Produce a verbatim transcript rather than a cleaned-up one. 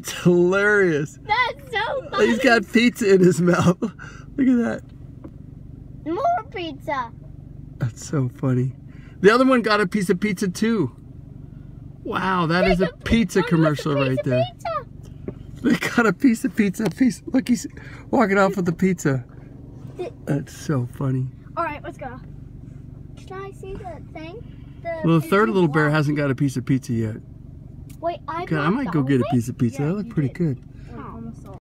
That's hilarious. That's so funny. He's got pizza in his mouth. Look at that. More pizza. That's so funny. The other one got a piece of pizza too. Wow, that is a pizza commercial right there. They got a piece of pizza. Piece. Look, he's walking off with the pizza. That's so funny. All right, let's go. Can I see the thing? The Well, the third little bear hasn't got a piece of pizza yet. Wait, I God, I might go get a piece of pizza. Yeah, That looked you pretty did. good. Oh.